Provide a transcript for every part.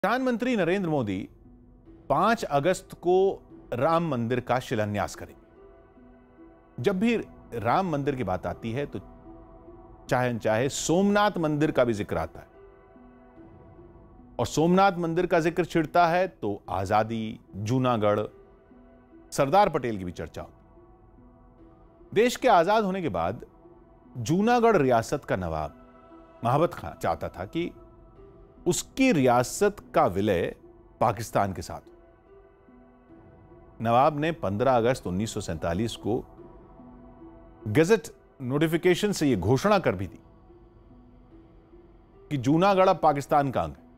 प्रधानमंत्री नरेंद्र मोदी 5 अगस्त को राम मंदिर का शिलान्यास करेंगे। जब भी राम मंदिर की बात आती है तो चाहे चाहे सोमनाथ मंदिर का भी जिक्र आता है, और सोमनाथ मंदिर का जिक्र छिड़ता है तो आजादी, जूनागढ़, सरदार पटेल की भी चर्चा होती। देश के आजाद होने के बाद जूनागढ़ रियासत का नवाब महाबत खां चाहता था कि उसकी रियासत का विलय पाकिस्तान के साथ हो। नवाब ने 15 अगस्त 1947 को गजट नोटिफिकेशन से यह घोषणा कर भी दी कि जूनागढ़ अब पाकिस्तान का अंग है।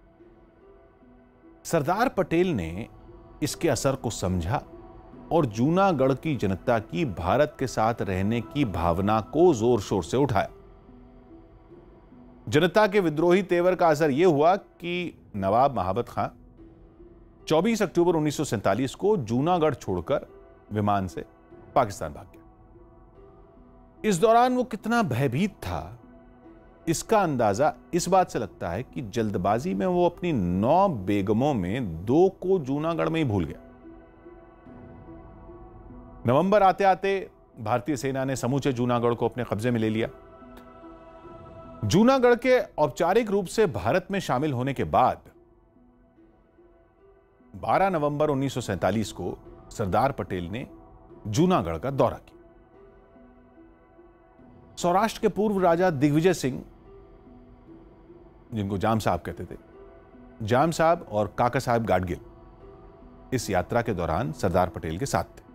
सरदार पटेल ने इसके असर को समझा और जूनागढ़ की जनता की भारत के साथ रहने की भावना को जोर शोर से उठाया। जनता के विद्रोही तेवर का असर यह हुआ कि नवाब महाबत खां 24 अक्टूबर 1947 को जूनागढ़ छोड़कर विमान से पाकिस्तान भाग गया। इस दौरान वो कितना भयभीत था, इसका अंदाजा इस बात से लगता है कि जल्दबाजी में वो अपनी 9 बेगमों में 2 को जूनागढ़ में ही भूल गया। नवंबर आते आते भारतीय सेना ने समूचे जूनागढ़ को अपने कब्जे में ले लिया। जूनागढ़ के औपचारिक रूप से भारत में शामिल होने के बाद 12 नवंबर 1947 को सरदार पटेल ने जूनागढ़ का दौरा किया। सौराष्ट्र के पूर्व राजा दिग्विजय सिंह, जिनको जाम साहब कहते थे, जाम साहब और काका साहब गाडगिल इस यात्रा के दौरान सरदार पटेल के साथ थे।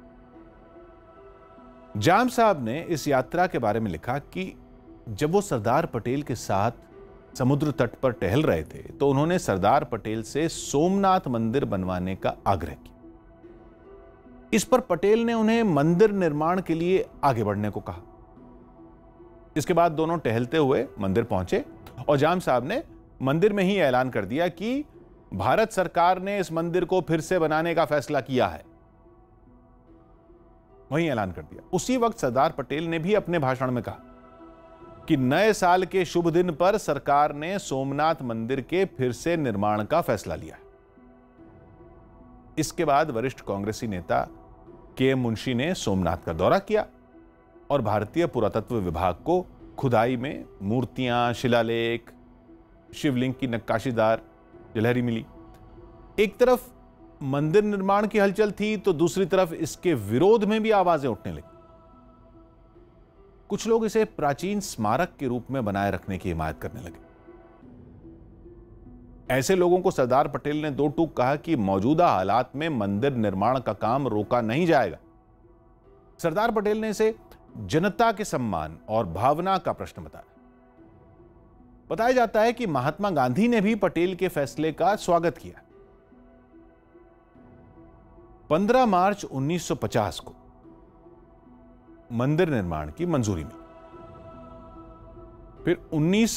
जाम साहब ने इस यात्रा के बारे में लिखा कि जब वो सरदार पटेल के साथ समुद्र तट पर टहल रहे थे तो उन्होंने सरदार पटेल से सोमनाथ मंदिर बनवाने का आग्रह किया। इस पर पटेल ने उन्हें मंदिर निर्माण के लिए आगे बढ़ने को कहा। इसके बाद दोनों टहलते हुए मंदिर पहुंचे और जाम साहब ने मंदिर में ही ऐलान कर दिया कि भारत सरकार ने इस मंदिर को फिर से बनाने का फैसला किया है। वहीं ऐलान कर दिया। उसी वक्त सरदार पटेल ने भी अपने भाषण में कहा कि नए साल के शुभ दिन पर सरकार ने सोमनाथ मंदिर के फिर से निर्माण का फैसला लिया है। इसके बाद वरिष्ठ कांग्रेसी नेता के.एम. मुंशी ने सोमनाथ का दौरा किया और भारतीय पुरातत्व विभाग को खुदाई में मूर्तियां, शिलालेख, शिवलिंग की नक्काशीदार जलहरी मिली। एक तरफ मंदिर निर्माण की हलचल थी तो दूसरी तरफ इसके विरोध में भी आवाजें उठने लगी। कुछ लोग इसे प्राचीन स्मारक के रूप में बनाए रखने की हिमायत करने लगे। ऐसे लोगों को सरदार पटेल ने 2 टूक कहा कि मौजूदा हालात में मंदिर निर्माण का काम रोका नहीं जाएगा। सरदार पटेल ने इसे जनता के सम्मान और भावना का प्रश्न बताया। बताया जाता है कि महात्मा गांधी ने भी पटेल के फैसले का स्वागत किया। 15 मार्च 1950 को मंदिर निर्माण की मंजूरी मिली। फिर 19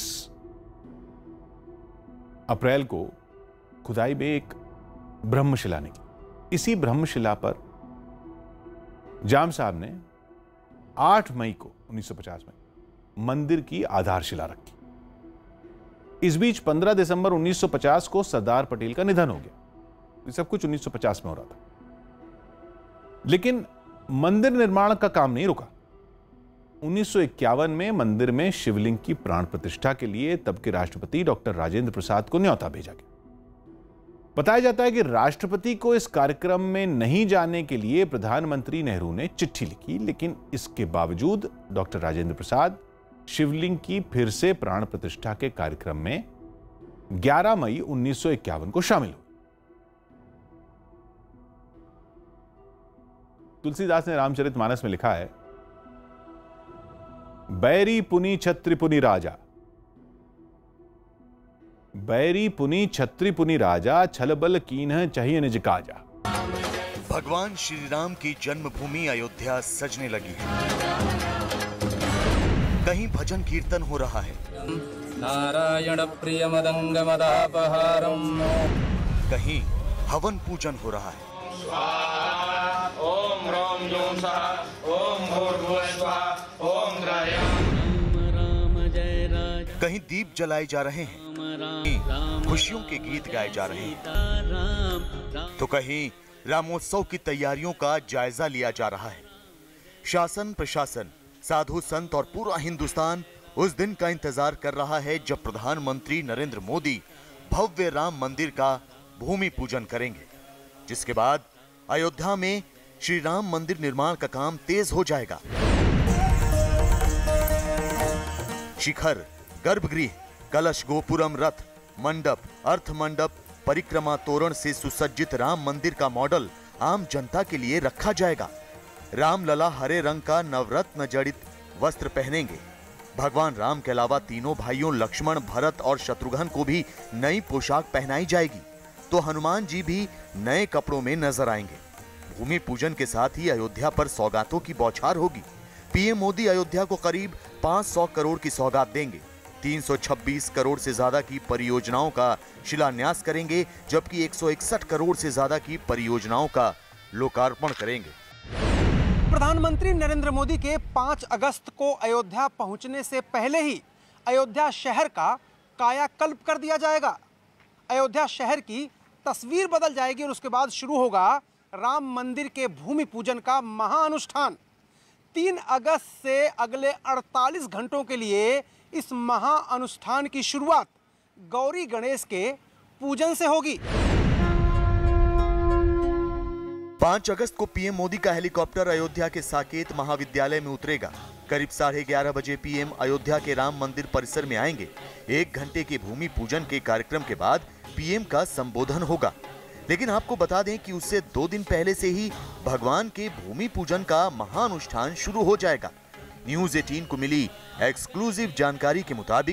अप्रैल को खुदाई में एक ब्रह्मशिला निकली। इसी ब्रह्मशिला पर जाम साहब ने 8 मई को 1950 में मंदिर की आधारशिला रखी। इस बीच 15 दिसंबर 1950 को सरदार पटेल का निधन हो गया। ये सब कुछ 1950 में हो रहा था। लेकिन मंदिर निर्माण का काम नहीं रुका। 1951 में मंदिर में शिवलिंग की प्राण प्रतिष्ठा के लिए तब के राष्ट्रपति डॉक्टर राजेंद्र प्रसाद को न्योता भेजा गया। बताया जाता है कि राष्ट्रपति को इस कार्यक्रम में नहीं जाने के लिए प्रधानमंत्री नेहरू ने चिट्ठी लिखी, लेकिन इसके बावजूद डॉक्टर राजेंद्र प्रसाद शिवलिंग की फिर से प्राण प्रतिष्ठा के कार्यक्रम में 11 मई 1951 को शामिल हुए। तुलसीदास ने रामचरितमानस में लिखा है, बैरी पुनि छत्री पुनि राजा, बैरी पुनि छत्री पुनि राजा, छलबल कीन्ह चाहिए निज काजा। भगवान श्री राम की जन्मभूमि अयोध्या सजने लगी है। कहीं भजन कीर्तन हो रहा है, नारायण प्रिय मदंग मदापहारम, कहीं हवन पूजन हो रहा है, ओम ह्रौं ह्रौं स्वाहा, ओम भूर्भुवः स्वाहा, ओम ह्रां कहीं दीप जलाए जा रहे हैं, खुशियों के गीत गाए जा रहे हैं, तो कहीं रामोत्सव की तैयारियों का जायजा लिया जा रहा है। शासन प्रशासन, साधु संत और पूरा हिंदुस्तान उस दिन का इंतजार कर रहा है जब प्रधानमंत्री नरेंद्र मोदी भव्य राम मंदिर का भूमि पूजन करेंगे, जिसके बाद अयोध्या में श्री राम मंदिर निर्माण का काम तेज हो जाएगा। शिखर, गर्भगृह, कलश, गोपुरम, रथ, मंडप, अर्थ मंडप, परिक्रमा तोरण से सुसज्जित राम मंदिर का मॉडल आम जनता के लिए रखा जाएगा। रामलला हरे रंग का नवरत्न जड़ित वस्त्र पहनेंगे। भगवान राम के अलावा तीनों भाइयों लक्ष्मण, भरत और शत्रुघ्न को भी नई पोशाक पहनाई जाएगी, तो हनुमान जी भी नए कपड़ों में नजर आएंगे। भूमि पूजन के साथ ही अयोध्या पर सौगातों की बौछार होगी। पीएम मोदी अयोध्या को करीब 500 करोड़ की सौगात देंगे। 326 करोड़ से ज्यादा की परियोजनाओं का शिलान्यास करेंगे, जबकि 161 करोड़ से ज्यादा की परियोजनाओं का लोकार्पण करेंगे। प्रधानमंत्री नरेंद्र मोदी के 5 अगस्त को अयोध्या पहुंचने से पहले ही अयोध्या शहर का कायाकल्प कर दिया जाएगा। अयोध्या शहर की तस्वीर बदल जाएगी और उसके बाद शुरू होगा राम मंदिर के भूमि पूजन का महाअनुष्ठान। 3 अगस्त से अगले 48 घंटों के लिए इस महाअनुष्ठान की शुरुआत गौरी गणेश के पूजन से होगी। 5 अगस्त को पीएम मोदी का हेलीकॉप्टर अयोध्या के साकेत महाविद्यालय में उतरेगा। करीब 11:30 बजे पीएम अयोध्या के राम मंदिर परिसर में आएंगे। 1 घंटे के भूमि पूजन के कार्यक्रम के बाद पीएम का संबोधन होगा। लेकिन आपको बता दें कि उससे 2 दिन पहले से ही भगवान के भूमि पूजन का महाअनुष्ठान शुरू हो जाएगा। न्यूज़ 18 को मिली एक्सक्लूसिव जानकारी के मुताबिक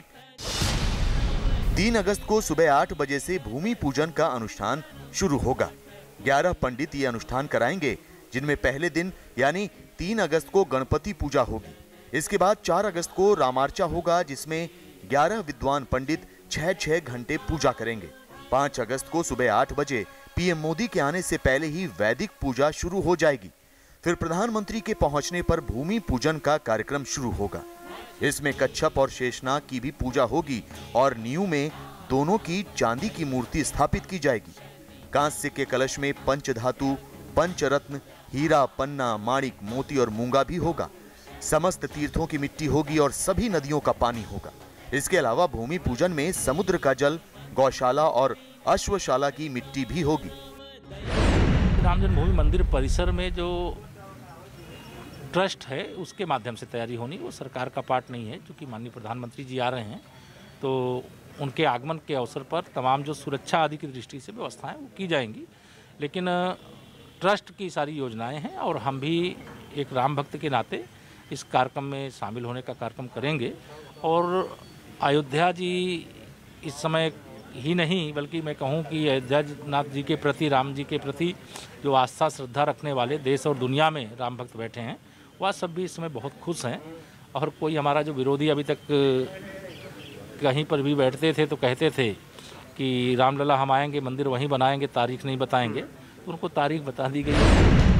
3 अगस्त को सुबह 8 बजे से भूमि पूजन का अनुष्ठान शुरू होगा। 11 पंडित ये अनुष्ठान कराएंगे, जिनमें पहले दिन यानी 3 अगस्त को गणपति पूजा होगी। इसके बाद 4 अगस्त को रामार्चा होगा, जिसमें 11 विद्वान पंडित 6-6 घंटे पूजा करेंगे। 5 अगस्त को सुबह 8 बजे पीएम मोदी के आने से पहले ही वैदिक पूजा शुरू हो जाएगी। फिर प्रधानमंत्री के पहुंचने पर भूमि पूजन का कार्यक्रम शुरू होगा। इसमें कच्छप और शेषनाग की भी पूजा होगी और नींव में दोनों की चांदी की मूर्ति स्थापित की जाएगी। कांस्य के कलश में पंचधातु, पंचरत्न, हीरा, पन्ना, माणिक, मोती और मूंगा भी होगा। समस्त तीर्थों की मिट्टी होगी और सभी नदियों का पानी होगा। इसके अलावा भूमि पूजन में समुद्र का जल, गौशाला और अश्वशाला की मिट्टी भी होगी। राम जन्मभूमि मंदिर परिसर में जो ट्रस्ट है उसके माध्यम से तैयारी होनी, वो सरकार का पार्ट नहीं है। क्योंकि माननीय प्रधानमंत्री जी आ रहे हैं तो उनके आगमन के अवसर पर तमाम जो सुरक्षा आदि की दृष्टि से व्यवस्थाएं वो की जाएंगी। लेकिन ट्रस्ट की सारी योजनाएं हैं और हम भी एक राम भक्त के नाते इस कार्यक्रम में शामिल होने का कार्यक्रम करेंगे। और अयोध्या जी इस समय ही नहीं बल्कि मैं कहूँ कि अयोध्या नाथ जी के प्रति, राम जी के प्रति जो आस्था श्रद्धा रखने वाले देश और दुनिया में राम भक्त बैठे हैं, वह सब भी इस समय बहुत खुश हैं। और कोई हमारा जो विरोधी अभी तक कहीं पर भी बैठते थे तो कहते थे कि रामलला हम आएंगे, मंदिर वहीं बनाएंगे, तारीख नहीं बताएंगे, तो उनको तारीख बता दी गई।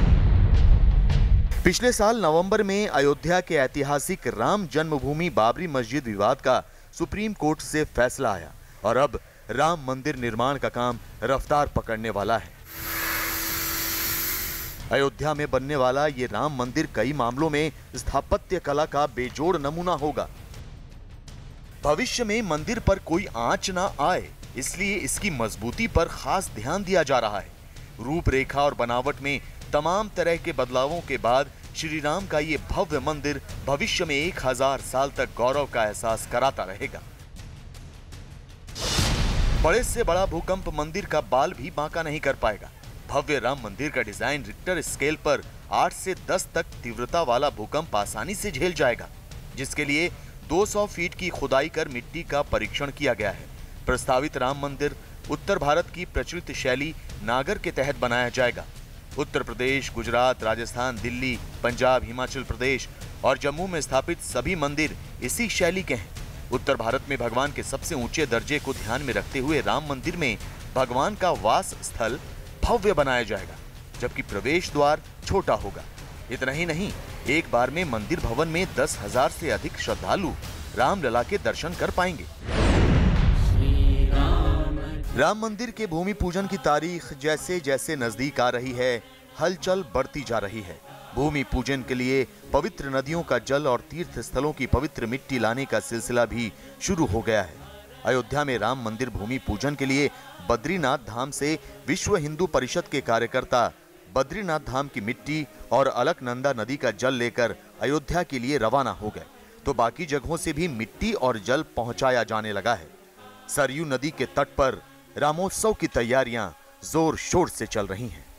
पिछले साल नवंबर में अयोध्या के ऐतिहासिक राम जन्मभूमि बाबरी मस्जिद विवाद का सुप्रीम कोर्ट से फैसला आया और अब राम मंदिर निर्माण का काम रफ्तार पकड़ने वाला है। अयोध्या में बनने वाला ये राम मंदिर कई मामलों में स्थापत्य कला का बेजोड़ नमूना होगा। भविष्य में मंदिर पर कोई आंच ना आए, इसलिए इसकी मजबूती पर खास ध्यान दिया जा रहा है। रूपरेखा और बनावट में तमाम तरह के बदलावों के बाद श्री राम का ये भव्य मंदिर भविष्य में 1000 साल तक गौरव का एहसास कराता रहेगा। बड़े से बड़ा भूकंप मंदिर का बाल भी बांका नहीं कर पाएगा। भव्य राम मंदिर का डिजाइन रिक्टर स्केल पर 8 से 10 तक तीव्रता वाला भूकंप आसानी से झेल जाएगा, जिसके लिए 200 फीट की खुदाई कर मिट्टी का परीक्षण किया गया है। प्रस्तावित राम मंदिर उत्तर भारत की प्रचलित शैली नागर के तहत बनाया जाएगा। उत्तर प्रदेश, गुजरात, राजस्थान, दिल्ली, पंजाब, हिमाचल प्रदेश और जम्मू में स्थापित सभी मंदिर इसी शैली के हैं। उत्तर भारत में भगवान के सबसे ऊंचे दर्जे को ध्यान में रखते हुए राम मंदिर में भगवान का वास स्थल भव्य बनाया जाएगा, जबकि प्रवेश द्वार छोटा होगा। इतना ही नहीं, एक बार में मंदिर भवन में 10,000 से अधिक श्रद्धालु रामलला के दर्शन कर पाएंगे। राम मंदिर के भूमि पूजन की तारीख जैसे जैसे नजदीक आ रही है, हलचल बढ़ती जा रही है। भूमि पूजन के लिए पवित्र नदियों का जल और तीर्थ स्थलों की पवित्र मिट्टी लाने का सिलसिला भी शुरू हो गया है। अयोध्या में राम मंदिर भूमि पूजन के लिए बद्रीनाथ धाम से विश्व हिंदू परिषद के कार्यकर्ता बद्रीनाथ धाम की मिट्टी और अलकनंदा नदी का जल लेकर अयोध्या के लिए रवाना हो गए, तो बाकी जगहों से भी मिट्टी और जल पहुंचाया जाने लगा है। सरयू नदी के तट पर रामोत्सव की तैयारियां जोर शोर से चल रही हैं।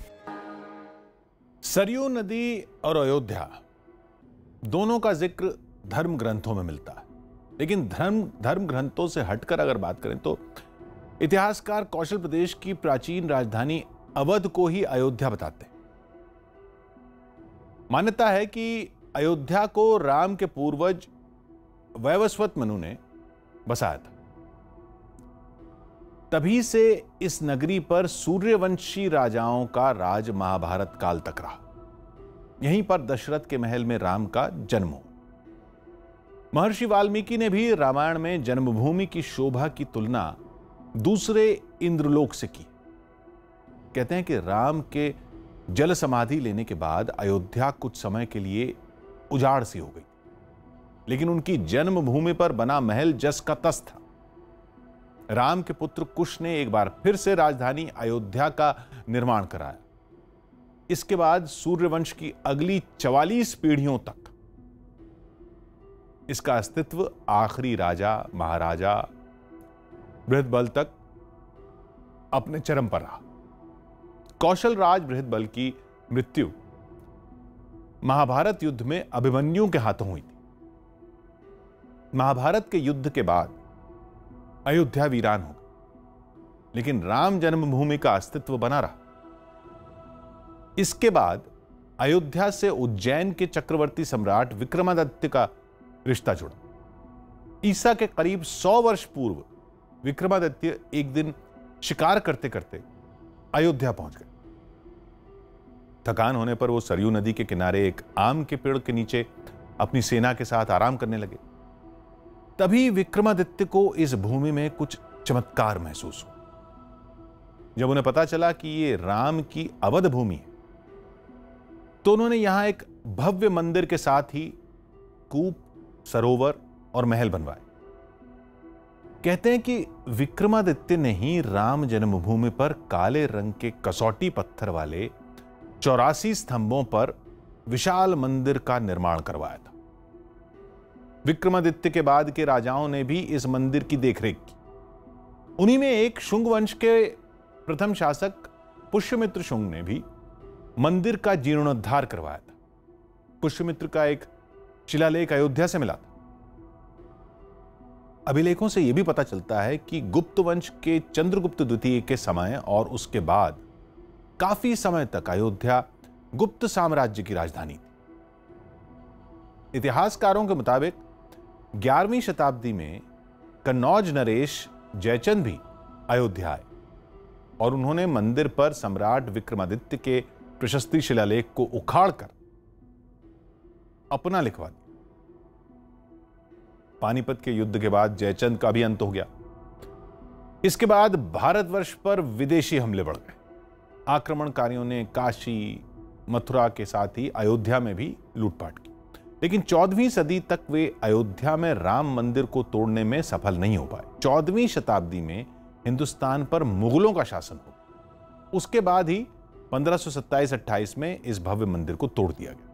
सरयू नदी और अयोध्या दोनों का जिक्र धर्म ग्रंथों में मिलता है, लेकिन धर्म ग्रंथों से हटकर अगर बात करें तो इतिहासकार कौशल प्रदेश की प्राचीन राजधानी अवध को ही अयोध्या बताते हैं। मान्यता है कि अयोध्या को राम के पूर्वज वैवस्वत मनु ने बसाया था। तभी से इस नगरी पर सूर्यवंशी राजाओं का राज महाभारत काल तक रहा। यहीं पर दशरथ के महल में राम का जन्म हुआ। महर्षि वाल्मीकि ने भी रामायण में जन्मभूमि की शोभा की तुलना दूसरे इंद्रलोक से की। कहते हैं कि राम के जल समाधि लेने के बाद अयोध्या कुछ समय के लिए उजाड़ सी हो गई, लेकिन उनकी जन्मभूमि पर बना महल जस का तस था। राम के पुत्र कुश ने एक बार फिर से राजधानी अयोध्या का निर्माण कराया। इसके बाद सूर्यवंश की अगली 44 पीढ़ियों तक इसका अस्तित्व आखिरी राजा महाराजा बृहदबल तक अपने चरम पर रहा। कौशल राज बृहदबल की मृत्यु महाभारत युद्ध में अभिमन्यु के हाथों हुई थी। महाभारत के युद्ध के बाद अयोध्या वीरान हो गई, लेकिन राम जन्मभूमि का अस्तित्व बना रहा। इसके बाद अयोध्या से उज्जैन के चक्रवर्ती सम्राट विक्रमादित्य का रिश्ता जुड़ा। ईसा के करीब 100 वर्ष पूर्व विक्रमादित्य एक दिन शिकार करते करते अयोध्या पहुंच गए। थकान होने पर वो सरयू नदी के किनारे एक आम के पेड़ के नीचे अपनी सेना के साथ आराम करने लगे। तभी विक्रमादित्य को इस भूमि में कुछ चमत्कार महसूस हुआ। जब उन्हें पता चला कि ये राम की अवध भूमि है, तो उन्होंने यहां एक भव्य मंदिर के साथ ही कूप, सरोवर और महल बनवाए। कहते हैं कि विक्रमादित्य ने ही राम जन्मभूमि पर काले रंग के कसौटी पत्थर वाले 84 स्तंभों पर विशाल मंदिर का निर्माण करवाया था। विक्रमादित्य के बाद के राजाओं ने भी इस मंदिर की देखरेख की। उन्हीं में एक शुंग वंश के प्रथम शासक पुष्यमित्र शुंग ने भी मंदिर का जीर्णोद्धार करवाया था। पुष्यमित्र का एक शिलालेख अयोध्या से मिला था। अभिलेखों से यह भी पता चलता है कि गुप्त वंश के चंद्रगुप्त द्वितीय के समय और उसके बाद काफी समय तक अयोध्या गुप्त साम्राज्य की राजधानी थी। इतिहासकारों के मुताबिक 11वीं शताब्दी में कन्नौज नरेश जयचंद भी अयोध्या आए और उन्होंने मंदिर पर सम्राट विक्रमादित्य के प्रशस्ति शिलालेख को उखाड़कर अपना लिखवा दिया। पानीपत के युद्ध के बाद जयचंद का भी अंत हो गया। इसके बाद भारतवर्ष पर विदेशी हमले बढ़ गए। आक्रमणकारियों ने काशी, मथुरा के साथ ही अयोध्या में भी लूटपाट की, लेकिन 14वीं सदी तक वे अयोध्या में राम मंदिर को तोड़ने में सफल नहीं हो पाए। 14वीं शताब्दी में हिंदुस्तान पर मुगलों का शासन हो। उसके बाद ही 1527-28 में इस भव्य मंदिर को तोड़ दिया गया।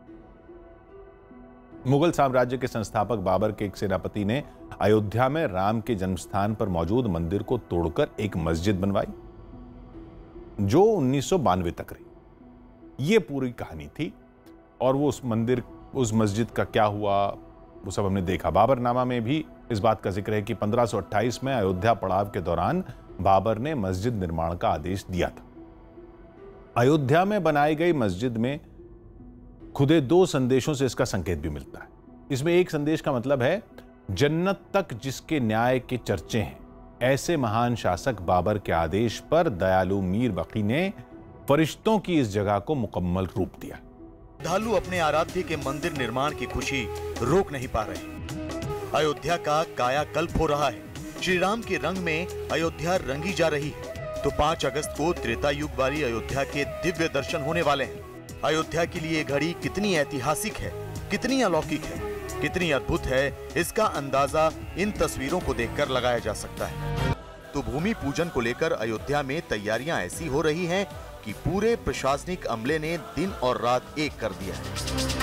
मुगल साम्राज्य के संस्थापक बाबर के एक सेनापति ने अयोध्या में राम के जन्मस्थान पर मौजूद मंदिर को तोड़कर एक मस्जिद बनवाई, जो 1992 तक रही। यह पूरी कहानी थी और वो उस मस्जिद का क्या हुआ वो सब हमने देखा। बाबरनामा में भी इस बात का जिक्र है कि 1528 में अयोध्या पड़ाव के दौरान बाबर ने मस्जिद निर्माण का आदेश दिया था। अयोध्या में बनाई गई मस्जिद में खुदे 2 संदेशों से इसका संकेत भी मिलता है। इसमें एक संदेश का मतलब है, जन्नत तक जिसके न्याय के चर्चे हैं, ऐसे महान शासक बाबर के आदेश पर दयालु मीर बकी ने फरिश्तों की इस जगह को मुकम्मल रूप दिया। श्रद्धालु अपने आराध्य के मंदिर निर्माण की खुशी रोक नहीं पा रहे। अयोध्या का कायाकल्प हो रहा है। श्री राम के रंग में अयोध्या रंगी जा रही है। तो 5 अगस्त को त्रेता युग वाली अयोध्या के दिव्य दर्शन होने वाले हैं। अयोध्या के लिए घड़ी कितनी ऐतिहासिक है, कितनी अलौकिक है, कितनी अद्भुत है, इसका अंदाजा इन तस्वीरों को देखकर लगाया जा सकता है। तो भूमि पूजन को लेकर अयोध्या में तैयारियां ऐसी हो रही हैं कि पूरे प्रशासनिक अमले ने दिन और रात एक कर दिया है।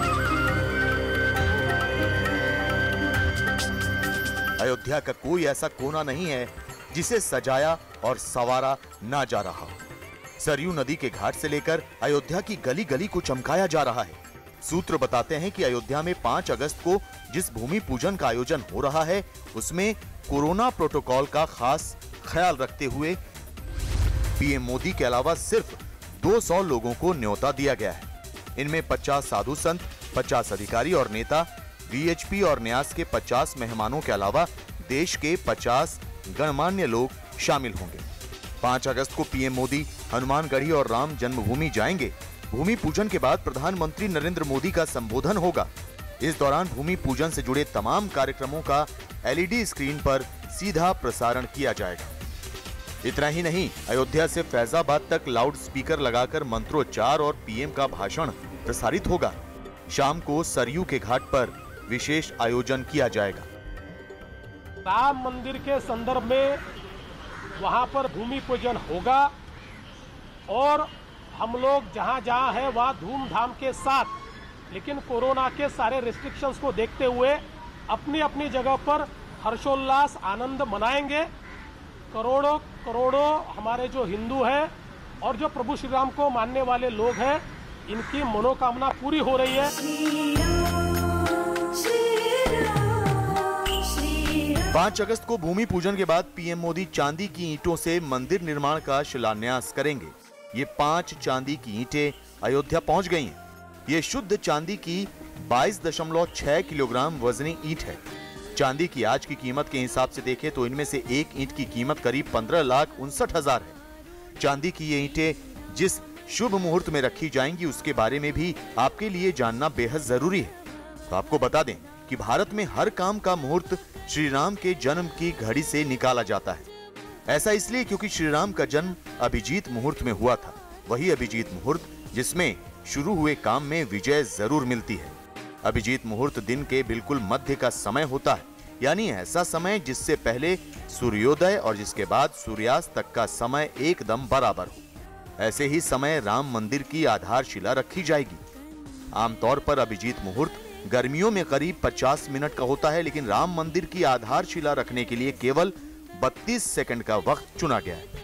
अयोध्या का कोई ऐसा कोना नहीं है जिसे सजाया और संवारा ना जा रहा हो। सरयू नदी के घाट से लेकर अयोध्या की गली गली को चमकाया जा रहा है। सूत्र बताते हैं कि अयोध्या में 5 अगस्त को जिस भूमि पूजन का आयोजन हो रहा है उसमें कोरोना प्रोटोकॉल का खास ख्याल रखते हुए पीएम मोदी के अलावा सिर्फ 200 लोगों को न्योता दिया गया है। इनमें 50 साधु संत, 50 अधिकारी और नेता, वीएचपी और न्यास के 50 मेहमानों के अलावा देश के 50 गणमान्य लोग शामिल होंगे। 5 अगस्त को पीएम मोदी हनुमानगढ़ी और राम जन्मभूमि जाएंगे। भूमि पूजन के बाद प्रधानमंत्री नरेंद्र मोदी का संबोधन होगा। इस दौरान भूमि पूजन से जुड़े तमाम कार्यक्रमों का एलईडी स्क्रीन पर सीधा प्रसारण किया जाएगा। इतना ही नहीं, अयोध्या से फैजाबाद तक लाउड स्पीकर लगाकर मंत्रोच्चार और पीएम का भाषण प्रसारित होगा। शाम को सरयू के घाट पर विशेष आयोजन किया जाएगा। राम मंदिर के संदर्भ में वहां पर भूमि पूजन होगा और हम लोग जहां है वहां धूमधाम के साथ, लेकिन कोरोना के सारे रिस्ट्रिक्शंस को देखते हुए अपनी अपनी जगह पर हर्षोल्लास आनंद मनाएंगे। करोड़ों करोड़ों हमारे जो हिंदू हैं और जो प्रभु श्री राम को मानने वाले लोग हैं, इनकी मनोकामना पूरी हो रही है। 5 अगस्त को भूमि पूजन के बाद पीएम मोदी चांदी की ईंटों से मंदिर निर्माण का शिलान्यास करेंगे। ये 5 चांदी की ईंटें अयोध्या पहुंच गई हैं। ये शुद्ध चांदी की 22.6 किलोग्राम वजनी ईंट है। चांदी की आज की कीमत के हिसाब से देखें तो इनमें से एक ईंट की कीमत करीब 15,59,000 है। चांदी की ये ईंटें जिस शुभ मुहूर्त में रखी जाएंगी उसके बारे में भी आपके लिए जानना बेहद जरूरी है। तो आपको बता दें कि भारत में हर काम का मुहूर्त श्री राम के जन्म की घड़ी से निकाला जाता है। ऐसा इसलिए क्योंकि श्री राम का जन्म अभिजीत मुहूर्त में हुआ था। वही अभिजीत मुहूर्त जिसमें शुरू हुए काम में विजय जरूर मिलती है। अभिजीत मुहूर्त दिन के बिल्कुल मध्य का समय होता है, यानी ऐसा समय जिससे पहले सूर्योदय और जिसके बाद सूर्यास्त तक का समय एकदम बराबर हो। ऐसे ही समय राम मंदिर की आधारशिला रखी जाएगी। आमतौर पर अभिजीत मुहूर्त गर्मियों में करीब 50 मिनट का होता है, लेकिन राम मंदिर की आधारशिला रखने के लिए केवल 32 सेकंड का वक्त चुना गया है।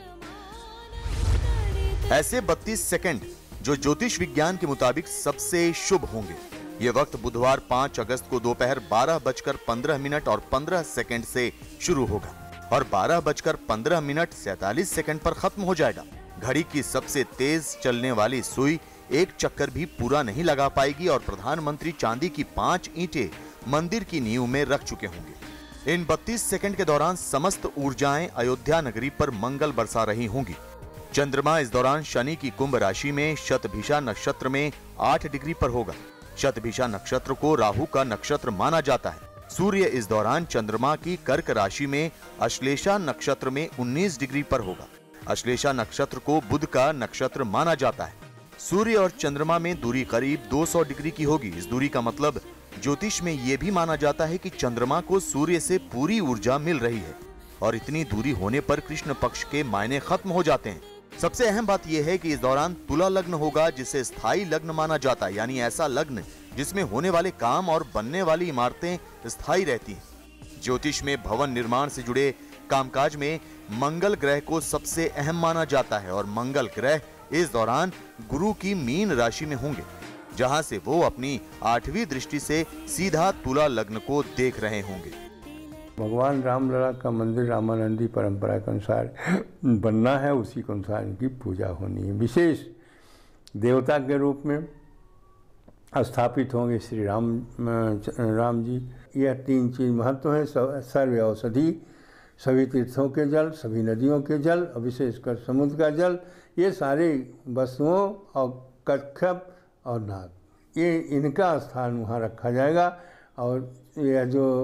ऐसे 32 सेकंड जो ज्योतिष विज्ञान के मुताबिक सबसे शुभ होंगे। ये वक्त बुधवार 5 अगस्त को दोपहर 12:15 और 15 सेकंड से शुरू होगा और 12:15 47 सेकंड पर खत्म हो जाएगा। घड़ी की सबसे तेज चलने वाली सुई एक चक्कर भी पूरा नहीं लगा पाएगी और प्रधानमंत्री चांदी की 5 ईंटें मंदिर की नींव में रख चुके होंगे। इन 32 सेकंड के दौरान समस्त ऊर्जाएं अयोध्या नगरी पर मंगल बरसा रही होंगी। चंद्रमा इस दौरान शनि की कुंभ राशि में शतभिषा नक्षत्र में 8 डिग्री पर होगा। शतभिषा नक्षत्र को राहु का नक्षत्र माना जाता है। सूर्य इस दौरान चंद्रमा की कर्क राशि में अश्लेषा नक्षत्र में 19 डिग्री पर होगा। अश्लेषा नक्षत्र को बुध का नक्षत्र माना जाता है। सूर्य और चंद्रमा में दूरी करीब 200 डिग्री की होगी। इस दूरी का मतलब ज्योतिष में यह भी माना जाता है कि चंद्रमा को सूर्य से पूरी ऊर्जा मिल रही है और इतनी दूरी होने पर कृष्ण पक्ष के मायने खत्म हो जाते हैं। सबसे अहम बात यह है कि इस दौरान तुला लग्न होगा, जिसे स्थायी लग्न माना जाता है, यानी ऐसा लग्न जिसमें होने वाले काम और बनने वाली इमारतें स्थायी रहती हैं। ज्योतिष में भवन निर्माण से जुड़े कामकाज में मंगल ग्रह को सबसे अहम माना जाता है और मंगल ग्रह इस दौरान गुरु की मीन राशि में होंगे, जहां से वो अपनी 8वीं दृष्टि से सीधा तुला लग्न को देख रहे होंगे। भगवान रामलला का मंदिर रामानंदी परंपरा के अनुसार बनना है, उसी के अनुसार इनकी पूजा होनी है। विशेष देवता के रूप में स्थापित होंगे श्री राम जी। यह 3 चीज महत्व है। सर्व औषधि, सभी तीर्थों के जल, सभी नदियों के जल, विशेषकर समुद्र का जल, ये सारे वस्तुओं और कच्छप और नाग, ये इनका स्थान वहाँ रखा जाएगा। और यह जो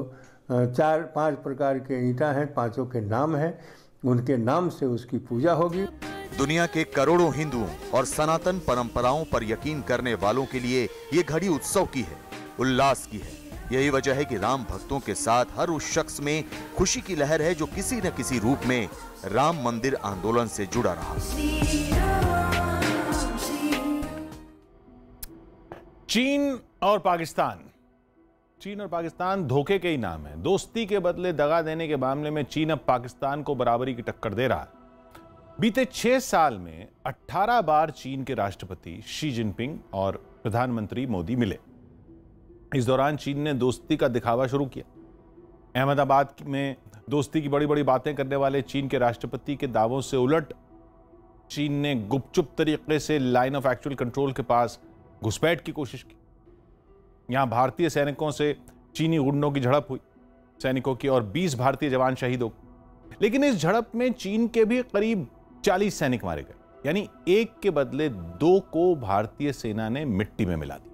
4-5 प्रकार के ईंटा हैं, 5 के नाम हैं, उनके नाम से उसकी पूजा होगी। दुनिया के करोड़ों हिंदुओं और सनातन परंपराओं पर यकीन करने वालों के लिए ये घड़ी उत्सव की है, उल्लास की है। यही वजह है कि राम भक्तों के साथ हर उस शख्स में खुशी की लहर है जो किसी न किसी रूप में राम मंदिर आंदोलन से जुड़ा रहा। चीन और पाकिस्तान धोखे के ही नाम है। दोस्ती के बदले दगा देने के मामले में चीन अब पाकिस्तान को बराबरी की टक्कर दे रहा है। बीते 6 साल में 18 बार चीन के राष्ट्रपति शी जिनपिंग और प्रधानमंत्री मोदी मिले। इस दौरान चीन ने दोस्ती का दिखावा शुरू किया। अहमदाबाद में दोस्ती की बड़ी बड़ी बातें करने वाले चीन के राष्ट्रपति के दावों से उलट चीन ने गुपचुप तरीके से लाइन ऑफ एक्चुअल कंट्रोल के पास घुसपैठ की कोशिश की। यहां भारतीय सैनिकों से चीनी गुंडों की झड़प हुई, सैनिकों की, और 20 भारतीय जवान शहीद हो गए। लेकिन इस झड़प में चीन के भी करीब 40 सैनिक मारे गए, यानी एक के बदले 2 को भारतीय सेना ने मिट्टी में मिला दिया।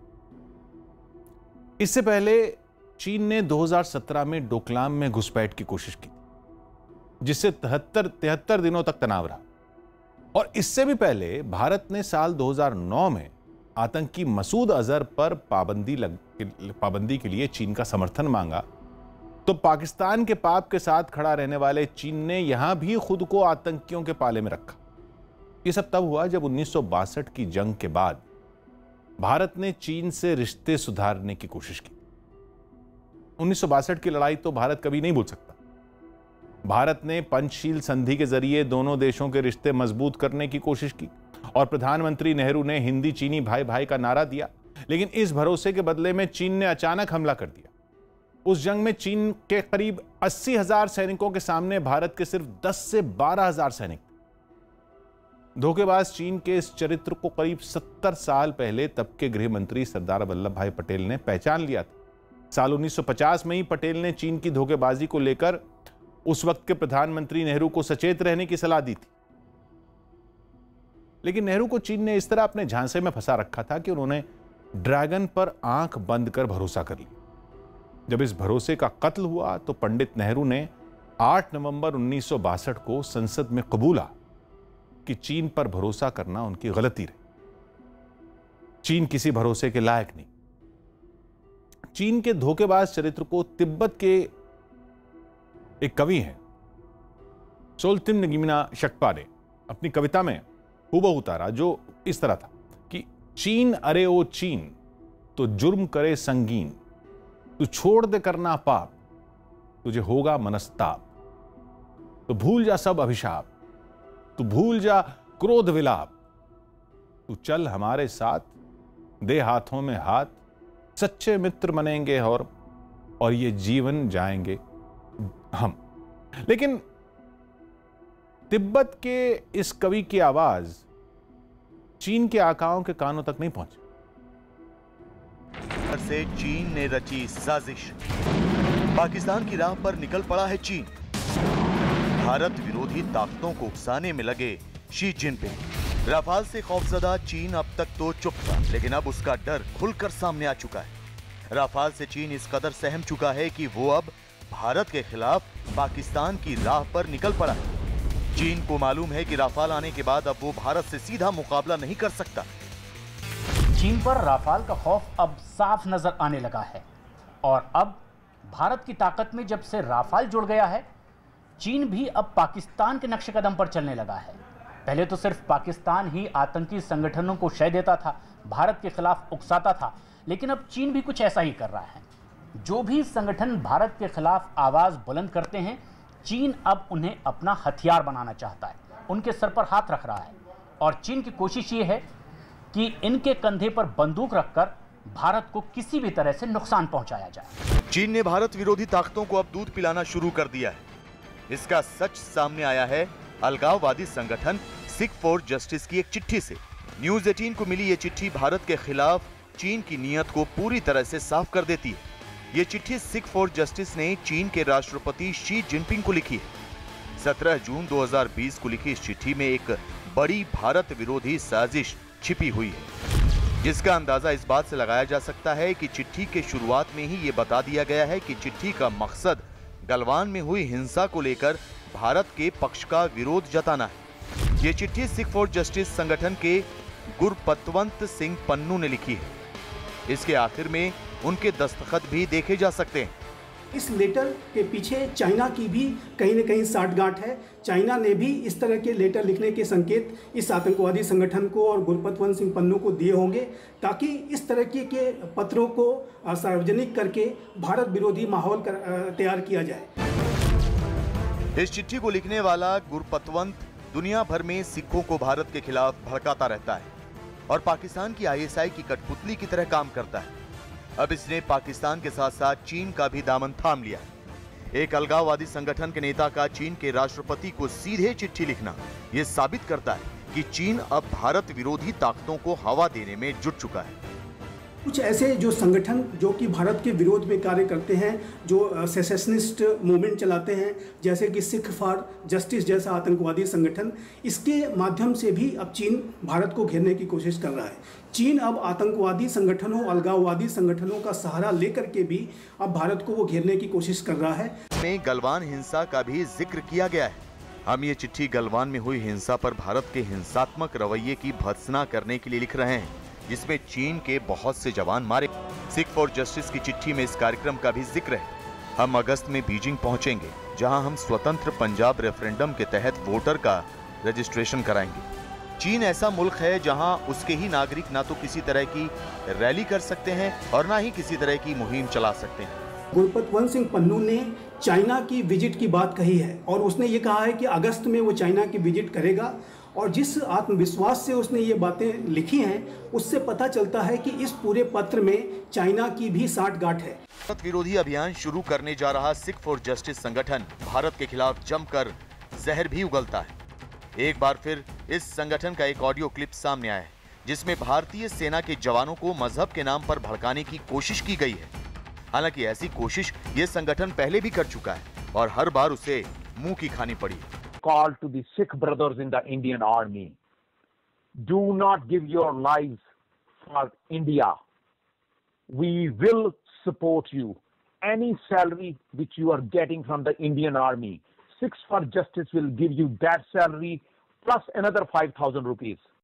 इससे पहले चीन ने 2017 में डोकलाम में घुसपैठ की कोशिश की, जिससे 73 दिनों तक तनाव रहा। और इससे भी पहले भारत ने साल 2009 में आतंकी मसूद अजहर पर पाबंदी के लिए चीन का समर्थन मांगा, तो पाकिस्तान के पाप के साथ खड़ा रहने वाले चीन ने यहां भी खुद को आतंकियों के पाले में रखा। यह सब तब हुआ जब 1962 की जंग के बाद भारत ने चीन से रिश्ते सुधारने की कोशिश की। 1962 की लड़ाई तो भारत कभी नहीं भूल सकता। भारत ने पंचशील संधि के जरिए दोनों देशों के रिश्ते मजबूत करने की कोशिश की और प्रधानमंत्री नेहरू ने हिंदी चीनी भाई भाई का नारा दिया। लेकिन इस भरोसे के बदले में चीन ने अचानक हमला कर दिया। उस जंग में चीन के करीब 80,000 सैनिकों के सामने भारत के सिर्फ 10 से 12,000 सैनिक। धोखेबाज चीन के इस चरित्र को करीब 70 साल पहले तब के गृह मंत्री सरदार वल्लभ भाई पटेल ने पहचान लिया था। साल 1950 में ही पटेल ने चीन की धोखेबाजी को लेकर उस वक्त के प्रधानमंत्री नेहरू को सचेत रहने की सलाह दी थी। लेकिन नेहरू को चीन ने इस तरह अपने झांसे में फंसा रखा था कि उन्होंने ड्रैगन पर आंख बंद कर भरोसा कर लिया। जब इस भरोसे का कत्ल हुआ तो पंडित नेहरू ने 8 नवंबर 1962 को संसद में कबूला कि चीन पर भरोसा करना उनकी गलती रही। चीन किसी भरोसे के लायक नहीं। चीन के धोखेबाज चरित्र को तिब्बत के एक कवि हैं सोल्तिम नगीना शकपा ने अपनी कविता में हूबहू उतारा, जो इस तरह था कि चीन अरे ओ चीन तो जुर्म करे संगीन, तू छोड़ दे करना पाप, तुझे होगा मनस्ताप, तो भूल जा सब अभिशाप, तू भूल जा क्रोध विलाप, तू चल हमारे साथ, दे हाथों में हाथ, सच्चे मित्र बनेंगे और ये जीवन जाएंगे हम। लेकिन तिब्बत के इस कवि की आवाज चीन के आकाओं के कानों तक नहीं पहुंची। से चीन ने रची साजिश, पाकिस्तान की राह पर निकल पड़ा है चीन। भारत विरोधी ताकतों को उकसाने में लगे शी जिनपिंग। राफाल से खौफजदा चीन अब तक तो चुप था, लेकिन अब उसका डर खुलकर सामने आ चुका है। राफाल से चीन इस कदर सहम चुका है कि वो अब भारत के खिलाफ पाकिस्तान की राह पर निकल पड़ा है। चीन को मालूम है कि राफाल आने के बाद अब वो भारत से सीधा मुकाबला नहीं कर सकता। चीन पर राफाल का खौफ अब साफ नजर आने लगा है और अब भारत की ताकत में जब से राफाल जुड़ गया है, चीन भी अब पाकिस्तान के नक्शे कदम पर चलने लगा है। पहले तो सिर्फ पाकिस्तान ही आतंकी संगठनों को शय देता था, भारत के खिलाफ उकसाता था, लेकिन अब चीन भी कुछ ऐसा ही कर रहा है। जो भी संगठन भारत के खिलाफ आवाज बुलंद करते हैं, चीन अब उन्हें अपना हथियार बनाना चाहता है, उनके सर पर हाथ रख रहा है। और चीन की कोशिश ये है कि इनके कंधे पर बंदूक रखकर भारत को किसी भी तरह से नुकसान पहुंचाया जाए। चीन ने भारत विरोधी ताकतों को अब दूध पिलाना शुरू कर दिया है। इसका सच सामने आया है अलगाववादी संगठन सिख फॉर जस्टिस की एक चिट्ठी से। न्यूज 18 को मिली ये चिट्ठी भारत के खिलाफ चीन की नीयत को पूरी तरह से साफ कर देती है। ये चिट्ठी सिख फॉर जस्टिस ने चीन के राष्ट्रपति शी जिनपिंग को लिखी है। 17 जून 2020 को लिखी इस चिट्ठी में एक बड़ी भारत विरोधी साजिश छिपी हुई है। जिसका अंदाजा इस बात से लगाया जा सकता है कि चिट्ठी के शुरुआत में ही ये बता दिया गया है कि चिट्ठी का मकसद गलवान में हुई हिंसा को लेकर भारत के पक्ष का विरोध जताना है। ये चिट्ठी सिख फॉर जस्टिस संगठन के गुरपतवंत सिंह पन्नू ने लिखी है। इसके आखिर में उनके दस्तखत भी देखे जा सकते हैं। इस लेटर के पीछे चाइना की भी कहीं न कहीं साठगांठ है। चाइना ने भी इस तरह के लेटर लिखने के संकेत इस आतंकवादी संगठन को और गुरपतवंत सिंह पन्नू को दिए होंगे, ताकि इस तरह के पत्रों को सार्वजनिक करके भारत विरोधी माहौल तैयार किया जाए। इस चिट्ठी को लिखने वाला गुरपतवंत दुनिया भर में सिखों को भारत के खिलाफ भड़काता रहता है और पाकिस्तान की ISI की कठपुतली की तरह काम करता है। अब इसने पाकिस्तान के साथ साथ चीन का भी दामन थाम लिया है। एक अलगाववादी संगठन के नेता का चीन के राष्ट्रपति को सीधे चिट्ठी लिखना यह साबित करता है कि चीन अब भारत विरोधी ताकतों को हवा देने में जुट चुका है। कुछ ऐसे जो संगठन जो कि भारत के विरोध में कार्य करते हैं, जो सेसेशनिस्ट मूवमेंट चलाते हैं, जैसे कि सिख फॉर जस्टिस जैसा आतंकवादी संगठन, इसके माध्यम से भी अब चीन भारत को घेरने की कोशिश कर रहा है। चीन अब आतंकवादी संगठनों, अलगाववादी संगठनों का सहारा लेकर के भी अब भारत को वो घेरने की कोशिश कर रहा है। में गलवान हिंसा का भी जिक्र किया गया है। हम ये चिट्ठी गलवान में हुई हिंसा पर भारत के हिंसात्मक रवैये की भर्त्सना करने के लिए लिख रहे हैं, जिसमें चीन के बहुत से जवान मारे। सिख फॉर जस्टिस की चिट्ठी में इस कार्यक्रम का भी जिक्र है। हम अगस्त में बीजिंग पहुंचेंगे, जहां हम स्वतंत्र पंजाब रेफरेंडम के तहत वोटर का रजिस्ट्रेशन कराएंगे। चीन ऐसा मुल्क है जहां उसके ही नागरिक ना तो किसी तरह की रैली कर सकते हैं और ना ही किसी तरह की मुहिम चला सकते हैं। गुरपतवंत सिंह पन्नू ने चाइना की विजिट की बात कही है और उसने ये कहा है कि अगस्त में वो चाइना की विजिट करेगा, और जिस आत्मविश्वास से उसने ये बातें लिखी हैं उससे पता चलता है कि इस पूरे पत्र में चाइना की भी साठगांठ है। भारत विरोधी अभियान शुरू करने जा रहा सिख फॉर जस्टिस संगठन भारत के खिलाफ जमकर जहर भी उगलता है। एक बार फिर इस संगठन का एक ऑडियो क्लिप सामने आया है, जिसमें भारतीय सेना के जवानों को मजहब के नाम पर भड़काने की कोशिश की गई है। हालांकि ऐसी कोशिश ये संगठन पहले भी कर चुका है और हर बार उसे मुंह की खानी पड़ी। Call to the Sikh brothers in the Indian Army. Do not give your lives for India. We will support you. Any salary which you are getting from the Indian Army, Sikhs for Justice will give you that salary plus another 5,000 rupees.